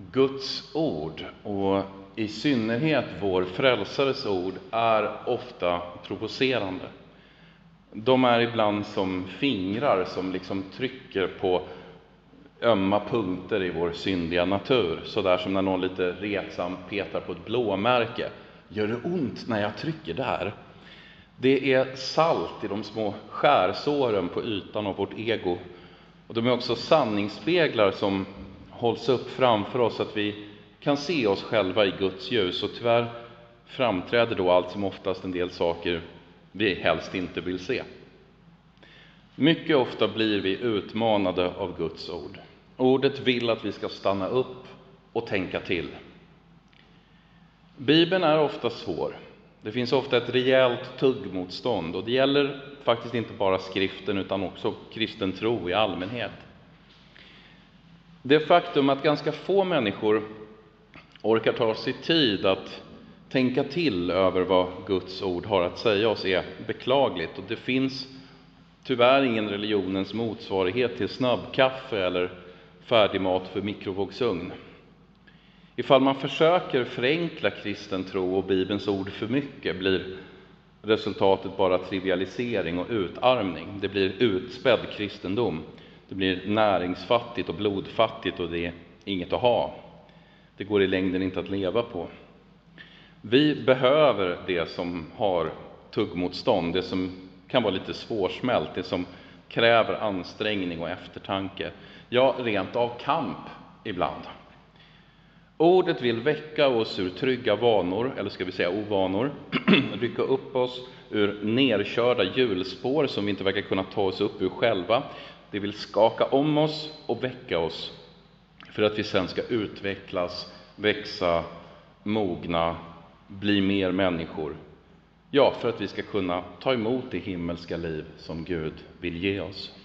Guds ord, och i synnerhet vår frälsares ord, är ofta provocerande. De är ibland som fingrar som liksom trycker på ömma punkter i vår syndiga natur. Så där som när någon lite retsam petar på ett blåmärke. Gör det ont när jag trycker där? Det är salt i de små skärsåren på ytan av vårt ego. Och de är också sanningsspeglar som hålls upp framför oss, att vi kan se oss själva i Guds ljus. Och tyvärr framträder då allt som oftast en del saker vi helst inte vill se. Mycket ofta blir vi utmanade av Guds ord. Ordet vill att vi ska stanna upp och tänka till. Bibeln är ofta svår. Det finns ofta ett rejält tuggmotstånd, och det gäller faktiskt inte bara skriften utan också kristen tro i allmänhet. Det faktum att ganska få människor orkar ta sig tid att tänka till över vad Guds ord har att säga oss är beklagligt, och det finns tyvärr ingen religionens motsvarighet till snabbkaffe eller färdigmat för mikrovågsugn. Ifall man försöker förenkla kristen tro och Bibelns ord för mycket blir resultatet bara trivialisering och utarmning. Det blir utspädd kristendom. Det blir näringsfattigt och blodfattigt, och det är inget att ha. Det går i längden inte att leva på. Vi behöver det som har tuggmotstånd, det som kan vara lite svårsmält, det som kräver ansträngning och eftertanke. Ja, rent av kamp ibland. Ordet vill väcka oss ur trygga vanor, eller ska vi säga ovanor, rycka upp oss ur nerkörda hjulspår som vi inte verkar kunna ta oss upp ur själva. Det vill skaka om oss och väcka oss för att vi sen ska utvecklas, växa, mogna, bli mer människor. Ja, för att vi ska kunna ta emot det himmelska liv som Gud vill ge oss.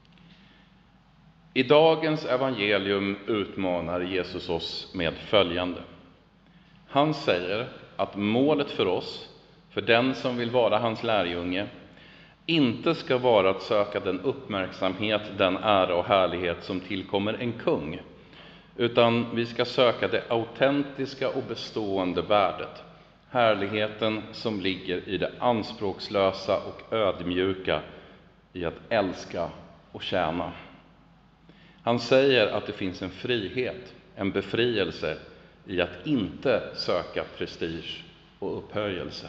I dagens evangelium utmanar Jesus oss med följande. Han säger att målet för oss, för den som vill vara hans lärjunge, inte ska vara att söka den uppmärksamhet, den ära och härlighet som tillkommer en kung, utan vi ska söka det autentiska och bestående värdet, härligheten som ligger i det anspråkslösa och ödmjuka i att älska och tjäna. Han säger att det finns en frihet, en befrielse i att inte söka prestige och upphöjelse.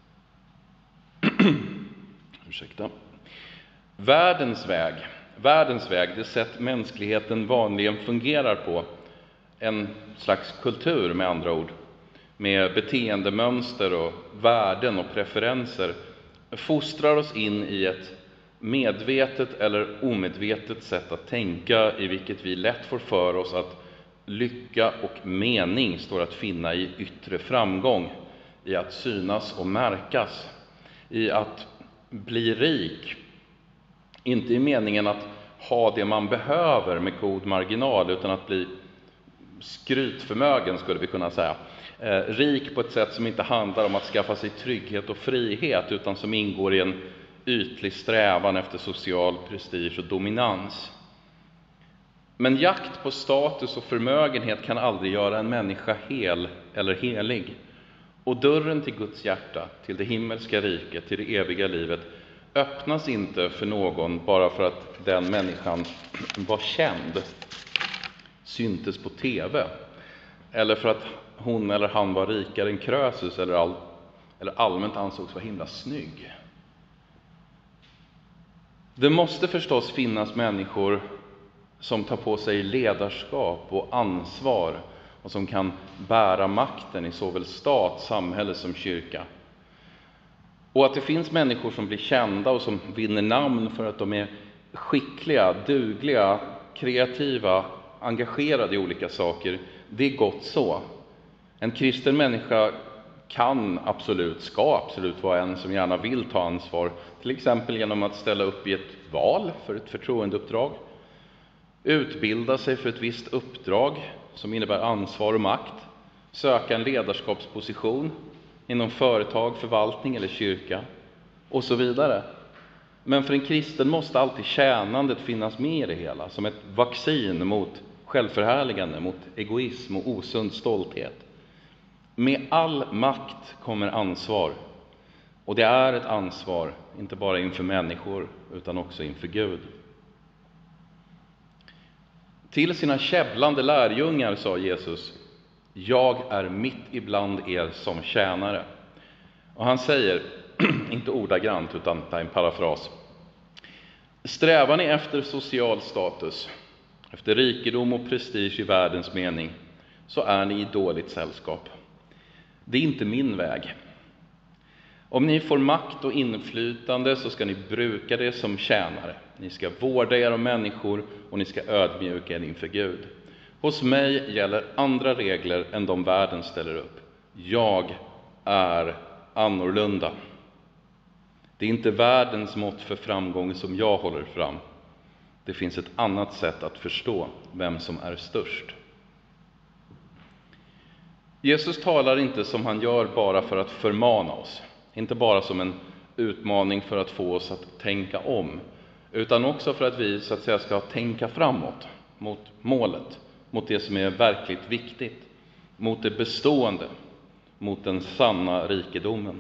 Ursäkta. Världens väg, det sätt mänskligheten vanligen fungerar på, en slags kultur med andra ord, med beteendemönster och värden och preferenser, fostrar oss in i ett medvetet eller omedvetet sätt att tänka, i vilket vi lätt får för oss att lycka och mening står att finna i yttre framgång, i att synas och märkas, i att bli rik. Inte i meningen att ha det man behöver med god marginal, utan att bli skrytförmögen, skulle vi kunna säga. Rik på ett sätt som inte handlar om att skaffa sig trygghet och frihet, utan som ingår i en ytlig strävan efter social prestige och dominans. Men jakt på status och förmögenhet kan aldrig göra en människa hel eller helig. Och dörren till Guds hjärta, till det himmelska riket, till det eviga livet, öppnas inte för någon bara för att den människan var känd, syntes på tv, eller för att hon eller han var rikare än Krösus eller allmänt ansågs vara himla snygg. Det måste förstås finnas människor som tar på sig ledarskap och ansvar och som kan bära makten i såväl stat, samhälle som kyrka. Och att det finns människor som blir kända och som vinner namn för att de är skickliga, dugliga, kreativa, engagerade i olika saker, det är gott så. En kristen människa ska absolut vara en som gärna vill ta ansvar, till exempel genom att ställa upp i ett val för ett förtroendeuppdrag, utbilda sig för ett visst uppdrag som innebär ansvar och makt, söka en ledarskapsposition inom företag, förvaltning eller kyrka och så vidare. Men för en kristen måste alltid tjänandet finnas med i det hela, som ett vaccin mot självförhärligande, mot egoism och osund stolthet. Med all makt kommer ansvar. Och det är ett ansvar, inte bara inför människor, utan också inför Gud. Till sina käbblande lärjungar sa Jesus: jag är mitt ibland er som tjänare. Och han säger, inte ordagrant utan det är en parafras: strävar ni efter social status, efter rikedom och prestige i världens mening, så är ni i dåligt sällskap. Det är inte min väg. Om ni får makt och inflytande så ska ni bruka det som tjänare. Ni ska vårda er om människor och ni ska ödmjuka er inför Gud. Hos mig gäller andra regler än de världen ställer upp. Jag är annorlunda. Det är inte världens mått för framgång som jag håller fram. Det finns ett annat sätt att förstå vem som är störst. Jesus talar inte som han gör bara för att förmana oss. Inte bara som en utmaning för att få oss att tänka om, utan också för att vi så att säga ska tänka framåt mot målet, mot det som är verkligt viktigt, mot det bestående, mot den sanna rikedomen.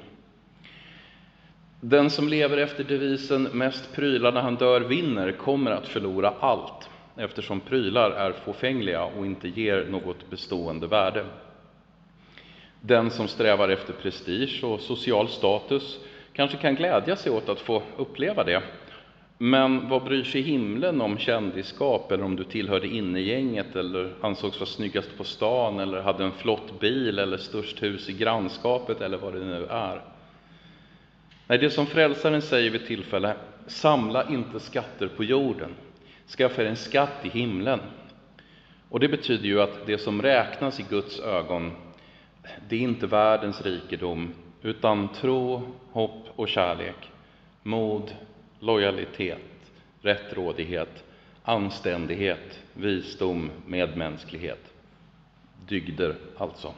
Den som lever efter devisen mest prylar när han dör vinner kommer att förlora allt, eftersom prylar är fåfängliga och inte ger något bestående värde. Den som strävar efter prestige och social status kanske kan glädja sig åt att få uppleva det. Men vad bryr sig himlen om kändisskap, eller om du tillhörde innegänget, eller ansågs vara snyggast på stan, eller hade en flott bil, eller störst hus i grannskapet, eller vad det nu är. Nej, det som frälsaren säger vid tillfälle: samla inte skatter på jorden, skaffa er en skatt i himlen. Och det betyder ju att det som räknas i Guds ögon, det är inte världens rikedom, utan tro, hopp och kärlek, mod, lojalitet, rättrådighet, anständighet, visdom, medmänsklighet. Dygder alltså.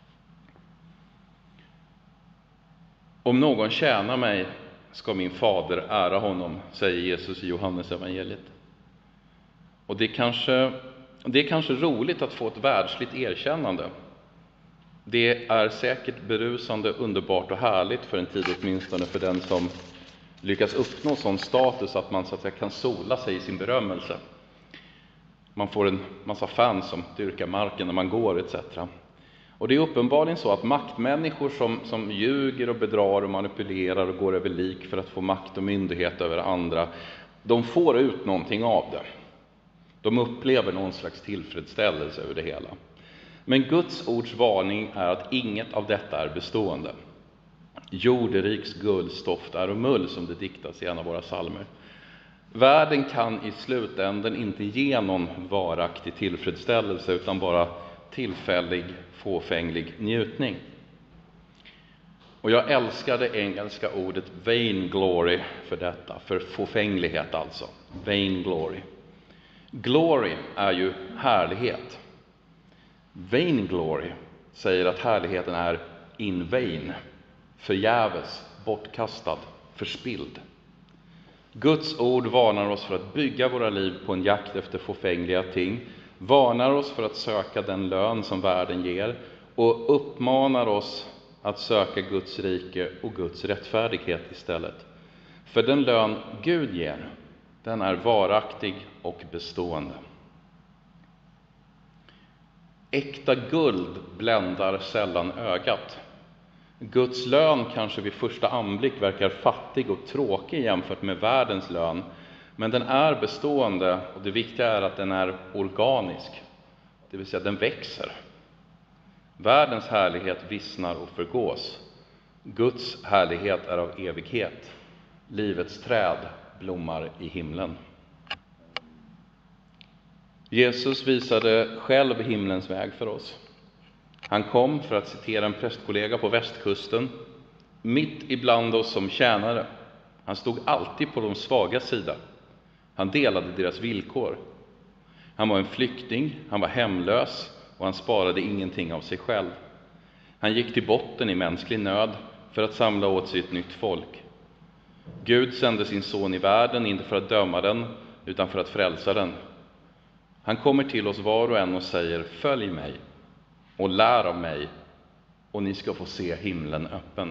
Om någon tjänar mig ska min fader ära honom, säger Jesus i Johannes evangeliet. Och det är kanske roligt att få ett världsligt erkännande. Det är säkert berusande, underbart och härligt för en tid, åtminstone för den som lyckas uppnå sån status att man så att säga kan sola sig i sin berömmelse. Man får en massa fans som dyrkar marken när man går etc. Och det är uppenbarligen så att maktmänniskor som ljuger och bedrar och manipulerar och går över lik för att få makt och myndighet över andra, de får ut någonting av det. De upplever någon slags tillfredsställelse över det hela. Men Guds ords varning är att inget av detta är bestående. Jorderiks guldstoft är och mull, som det diktas i en av våra psalmer. Världen kan i slutänden inte ge någon varaktig tillfredsställelse, utan bara tillfällig, fåfänglig njutning. Och jag älskar det engelska ordet vainglory för detta, för fåfänglighet alltså. Vainglory. Glory är ju härlighet. Vainglory säger att härligheten är in vain, förgäves, bortkastad, förspild. Guds ord varnar oss för att bygga våra liv på en jakt efter fåfängliga ting, varnar oss för att söka den lön som världen ger och uppmanar oss att söka Guds rike och Guds rättfärdighet istället. För den lön Gud ger, den är varaktig och bestående. Äkta guld bländar sällan ögat. Guds lön kanske vid första anblick verkar fattig och tråkig jämfört med världens lön, men den är bestående, och det viktiga är att den är organisk, det vill säga den växer. Världens härlighet vissnar och förgås. Guds härlighet är av evighet. Livets träd blommar i himlen. Jesus visade själv himlens väg för oss. Han kom, för att citera en prästkollega på västkusten, mitt ibland oss som tjänare. Han stod alltid på de svaga sida. Han delade deras villkor. Han var en flykting, han var hemlös och han sparade ingenting av sig själv. Han gick till botten i mänsklig nöd för att samla åt sig ett nytt folk. Gud sände sin son i världen, inte för att döma den, utan för att frälsa den. Han kommer till oss var och en och säger: följ mig och lär av mig, och ni ska få se himlen öppen.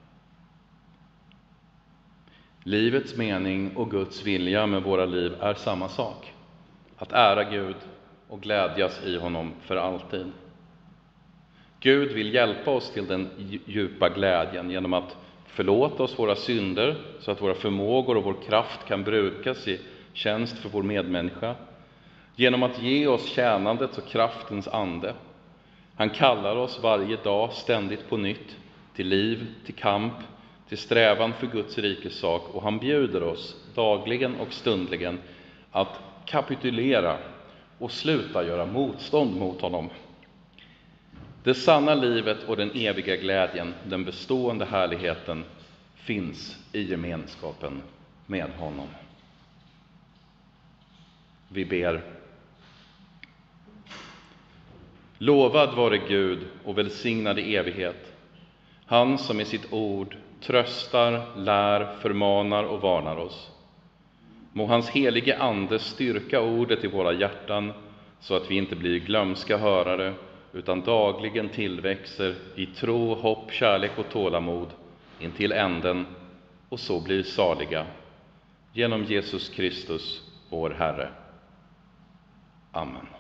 Livets mening och Guds vilja med våra liv är samma sak: att ära Gud och glädjas i honom för alltid. Gud vill hjälpa oss till den djupa glädjen genom att förlåta oss våra synder, så att våra förmågor och vår kraft kan brukas i tjänst för vår medmänniska, genom att ge oss tjänandets och kraftens ande. Han kallar oss varje dag ständigt på nytt till liv, till kamp, till strävan för Guds rikes sak, och han bjuder oss dagligen och stundligen att kapitulera och sluta göra motstånd mot honom. Det sanna livet och den eviga glädjen, den bestående härligheten, finns i gemenskapen med honom. Vi ber. Lovad vare Gud och välsignad i evighet, han som i sitt ord tröstar, lär, förmanar och varnar oss. Må hans helige ande styrka ordet i våra hjärtan, så att vi inte blir glömska hörare, utan dagligen tillväxer i tro, hopp, kärlek och tålamod intill änden, och så blir saliga. Genom Jesus Kristus, vår Herre. Amen.